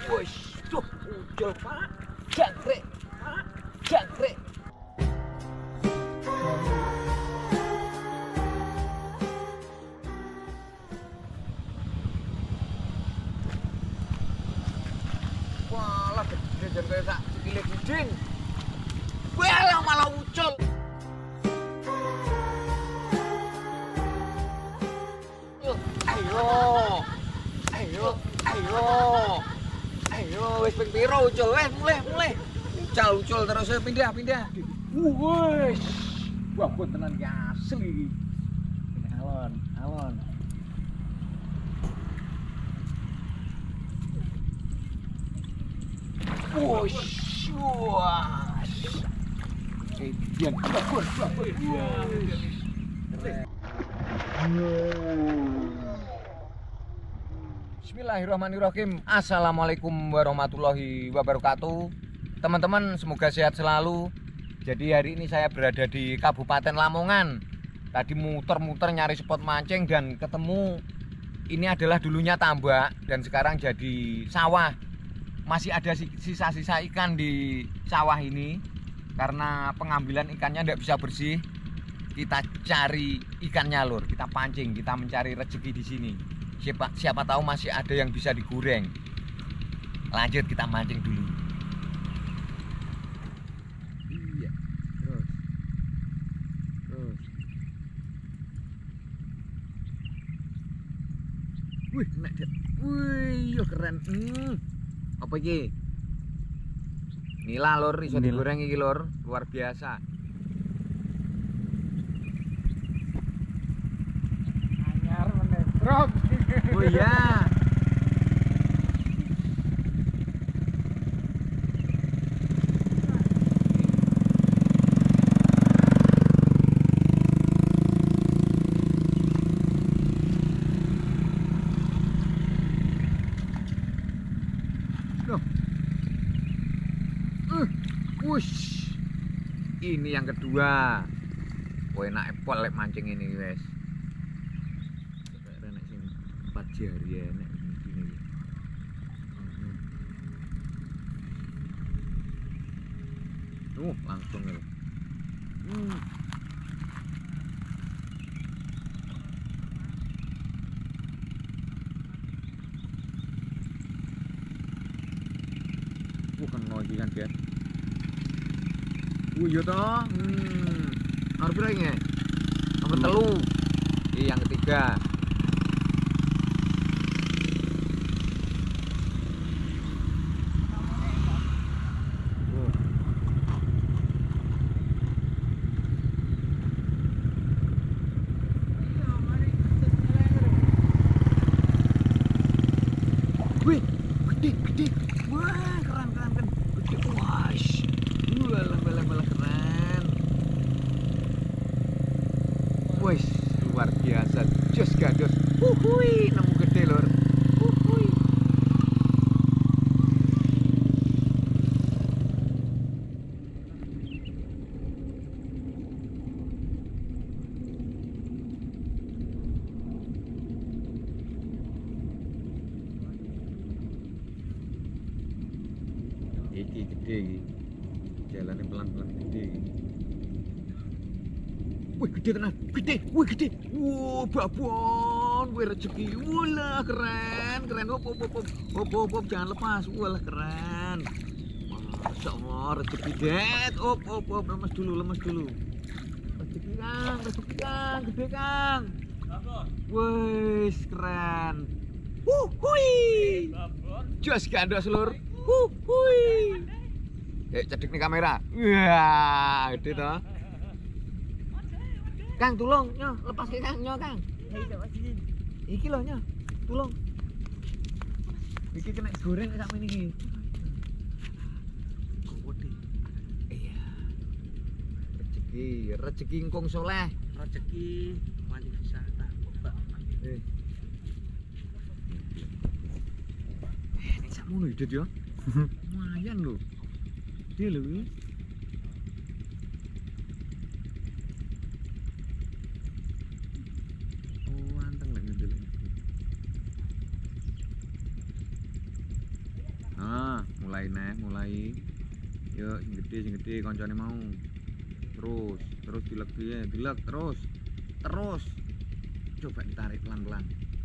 Wes, tuh udah Pak. Jangkrik, Pak. Jangkrik. Walah, gede jangkrik sak sikile guding. Walah malah ucul. Ayo. Ayo, ayo. Ayo, wis ping piro ucul? Mulai. Ucul terus pindah. Wes. Wah, tenan ki asli iki. Ini alon. Wes. Dian. Bismillahirrahmanirrahim. Assalamualaikum warahmatullahi wabarakatuh. Teman-teman, semoga sehat selalu. Jadi hari ini saya berada di Kabupaten Lamongan. Tadi muter-muter nyari spot mancing dan ketemu. Ini adalah dulunya tambak dan sekarang jadi sawah. Masih ada sisa-sisa ikan di sawah ini. Karena pengambilan ikannya tidak bisa bersih, kita cari ikannya lur. Kita pancing, kita mencari rezeki di sini. Siapa tahu masih ada yang bisa digoreng. Lanjut kita mancing dulu. Iya, terus. Wih, nek dia. Wih, yo keren. Apa iki? Nila lur, iso digoreng iki lur, luar biasa. Anyar menetrok. Oh iya. Wush. Ini yang kedua. Wah, enak epol lek mancing ini wes. Enak sing 4 jari enak gini. Langsung ya. Bukan lagi kan dia. Iya toh. Nomor berapa ini? Nomor 3. Yang ketiga. Wih, gede. Wah, keren. Gede. Wah. Malah keren. Wih, luar biasa. Jos gados. Wuhui, nemu gede lur. Wuhui. Iki gede iki. Jalannya pelan-pelan gede. Wih, gede tenan. Gede. Wow, babon. Wih, rezeki. Walah, keren. Hop, jangan lepas. Walah, keren. Masya Allah, rezeki det. Hop, lemas dulu. Rezeki Kang, gede Kang. Wih, keren. Wuhui. Jos gandos lur. Wuhui. Cedek nih kamera. Wah, gede toh. Kang, tulung, nyo, lepas ke Kang, nyo, Kang. Iki loh, nyo, tulung. Iki kena goreng sak meneh iki. Iya. Rezeki engkong soleh. Rezeki mancing bisa tak kobak. Ini sakmono hidup ya. Lumayan lho. Dia lho. mulai. Yuk, sing gede koncone mau. Terus dilek terus. Coba ditarik pelan-pelan.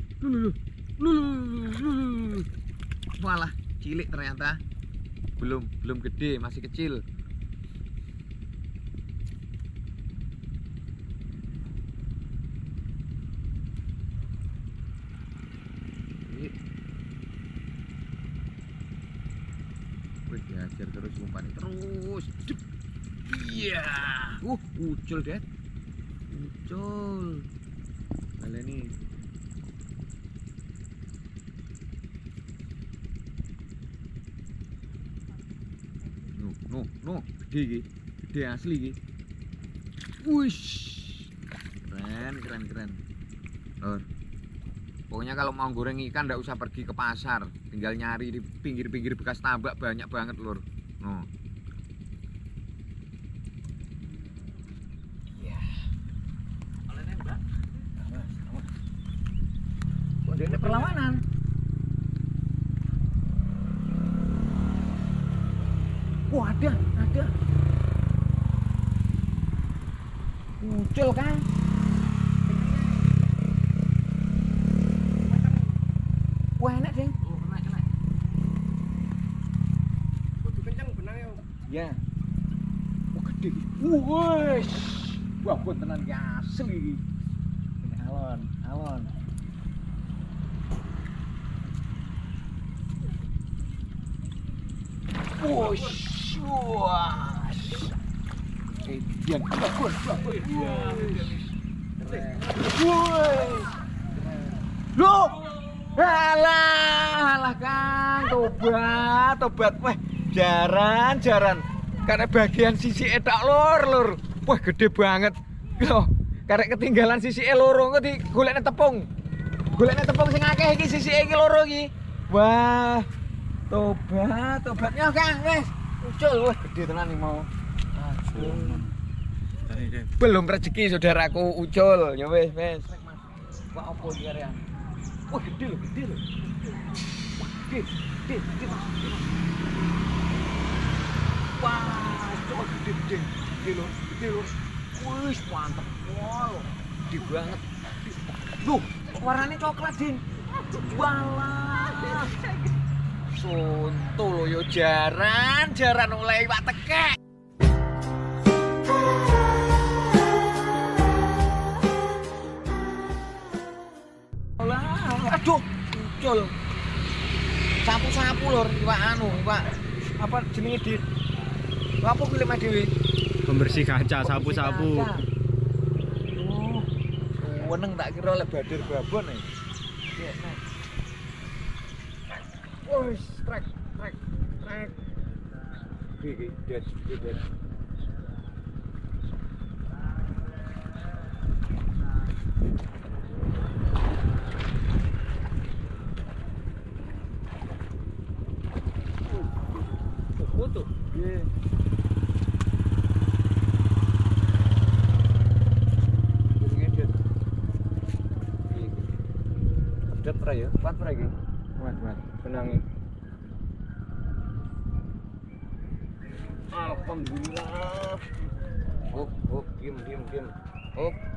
Walah, cilik ternyata. Belum gede, masih kecil. Diajar terus umpannya terus. Iya. Ucul deh. Ucul. Baleni. No, gede iki. Gede asli iki. Wush. Keren. Lor. Pokoknya kalau mau goreng ikan nggak usah pergi ke pasar, tinggal nyari di pinggir-pinggir bekas tambak banyak banget, Lur. No. Iya. Oleh nembak. Kok dia perlawanan? Wah, ada. Muncul kan? Wah, enak, Ding. Oh, kena. Kudu kenceng benangnya. Ya. Wah, gede. Wush. Wah, pun tenan iki asli iki. Ini alon. Wush. Wah. Dian. Wah. Loh. Alah Kang, tobat. Wah, jaran. Karena bagian sisi etak lur. Wah, gede banget. Loh, karena ketinggalan sisi loro engko digolekne tepung. Golekne tepung sing akeh iki sisi iki loro iki. Wah. Tobatnya Kang, wes. Ucul, wah gede tenan iki mau. Belum rezeki saudaraku Ucul. Ya wes. Wah, opo iki arean? Wah, gede loh. Wah, gede. Wah, coba gede loh. Wih, mantap. Wow, gede banget. Duh, warnanya coklat, Din. Walah. Sonto loh yo jaran oleh iwak tekek. Aduh, Ucul. Sapu-sapu lur, iwak apa jenenge Dit? Apa kuwi mah dhewe? Pembersih kaca, sapu-sapu. Oh. Weneng tak kira lek badir babon ae. Iya, nek. Wis, trek. Iki, Dit. Foto. Iya. Update pra ya? Kuat pra iki? Kuat. Benangi. Alhamdulillah. Diam.